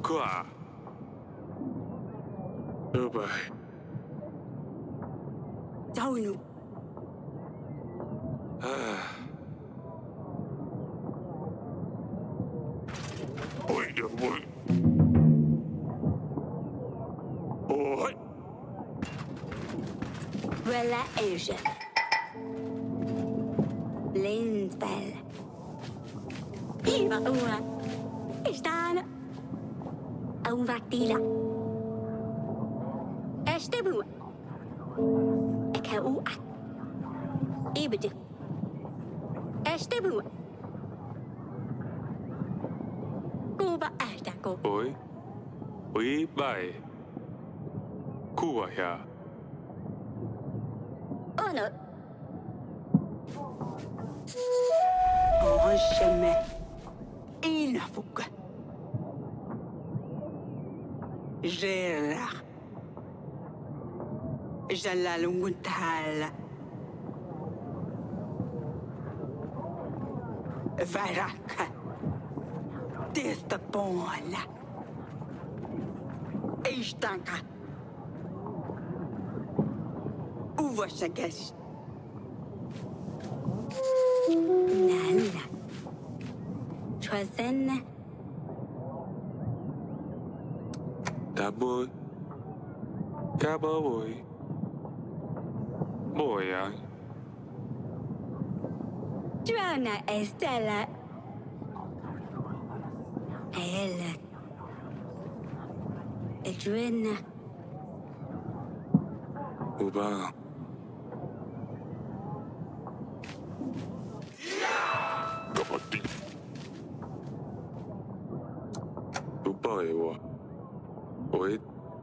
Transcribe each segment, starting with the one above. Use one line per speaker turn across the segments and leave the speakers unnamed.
qua. Đưa bài.
Đâu nụ.
Ôi được ôi. Ôi.
Vela Asia. Lindfell. Iva una. Estana. Un vattila. Este bua. Eka ua. Ibede. Este bua. Cuba asta ko.
Ôi. Ôi bài. Cua ya.
Ono. Oh, sheme. Inafuka. Jera. Jalalunguntala. Varaka. Testapola. Istanka. Uvashagesh. Nalla. Twazen.
Đã bơi. Cá bơ bồi. Bồi à.
Joanna Estella. Ella. Edwina.
Uba. Kapatid. Uba ewa. Oit.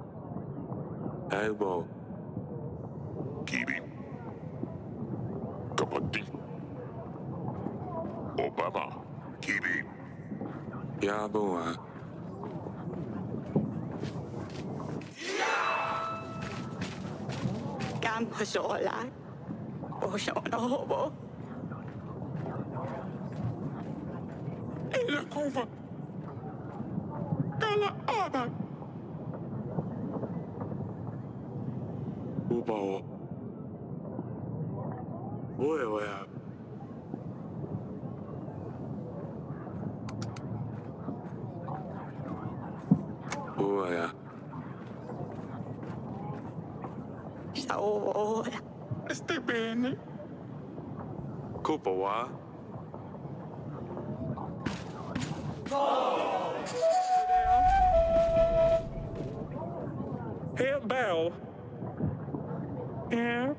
Elbow. Kibi. Kapatid. Obama. Kibi. Yabo ah.
Camposola. Osonobo.
Ella kuva. Kala ada. Uba o. Oe oe. Oe ya.
Saola.
Stai bene? Cupa wa? Hey, Bell. Yeah.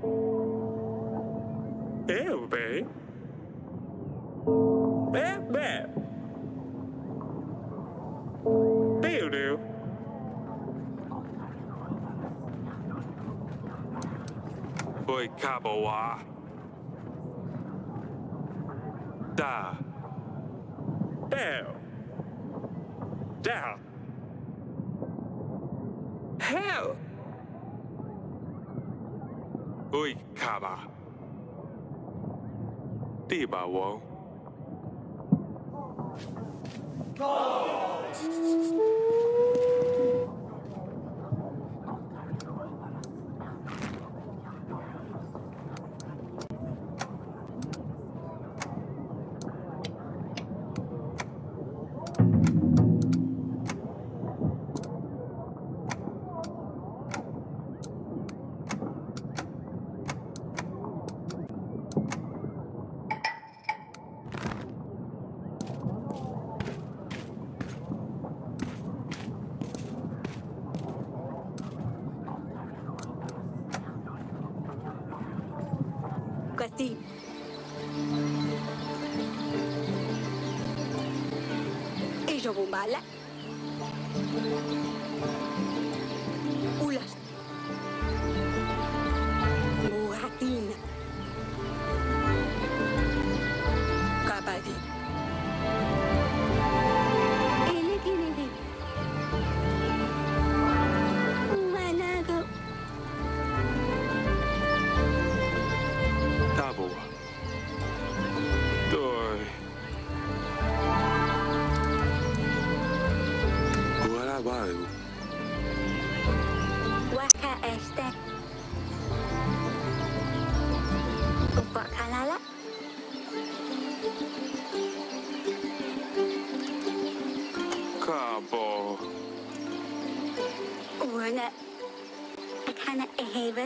Hey, babe. Hey, babe. Do. Oi, cabo wa. Da. Bell. Da. Hell. Oi, caba. Tiba wo.
Così. E je vous mal. Oula. Mouratine. Kabadi. Elegini. Manago.
Tabo. Doi. Guarda
Wakalala.
Kabo.
Wana. Akana ehebe.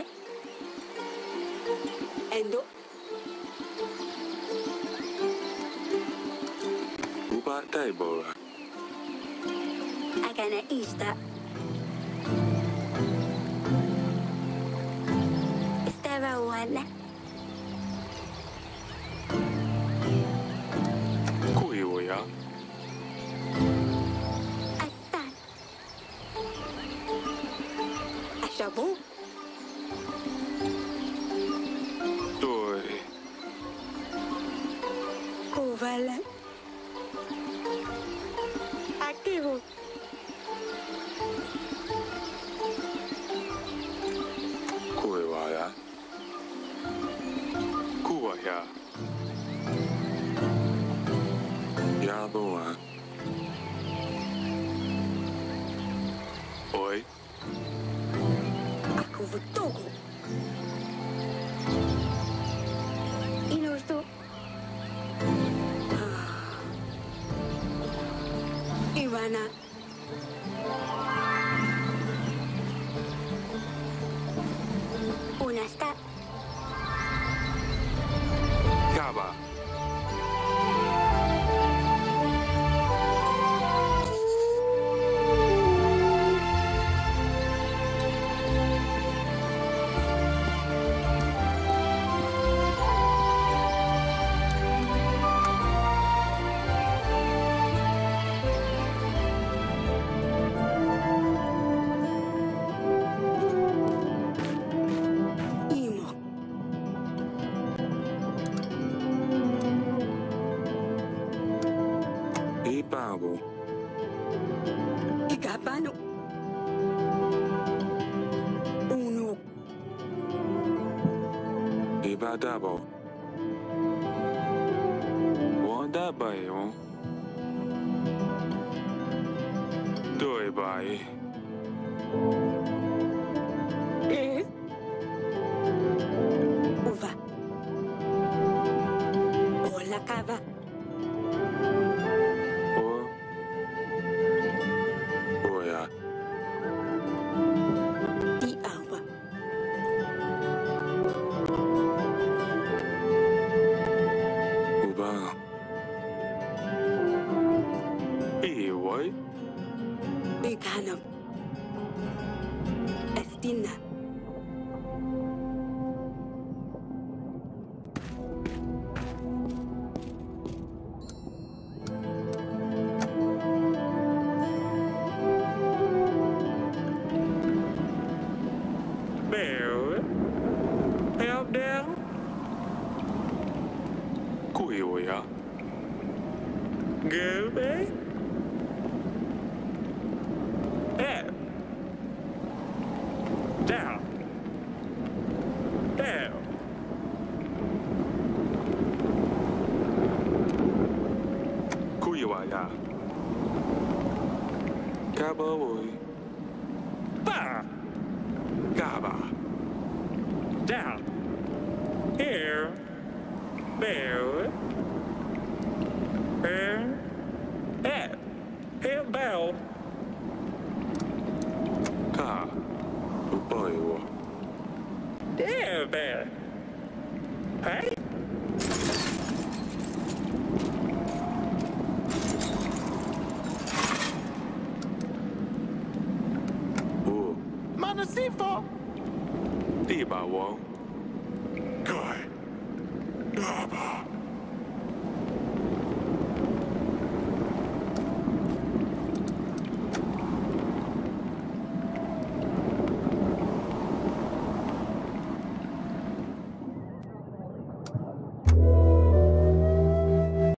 Endo.
Uba Daibora.
Akana ista. Estaba wana.
Kuiwaya.
Asan. Ashabu.
Doi.
Kuvala. Akivu.
Kuiwaya. Kuwaya. Yaboa. Oi.
Akuvu togo. Inorto. Ivana. Una está.
Kaba.
Imo.
Ibabo.
Igabano. Uno.
Ibadabo. Wanda bayo. Doi bai.
Es. Uva. Hola, cava.
O. Oya.
Y agua.
Uba. Iwai.
Iganam. Estina.
Bear. Help down. Kuiwaya. Go back. Up. Down. Down. Kuiwaya. Cowboy. Ba. Gaba. Down. Here. There. Here. At. Here. Bell. Ka. Boy. There, bear. Hey. Oh.
Manasifo!
Diba, Wong. Good. Gaba.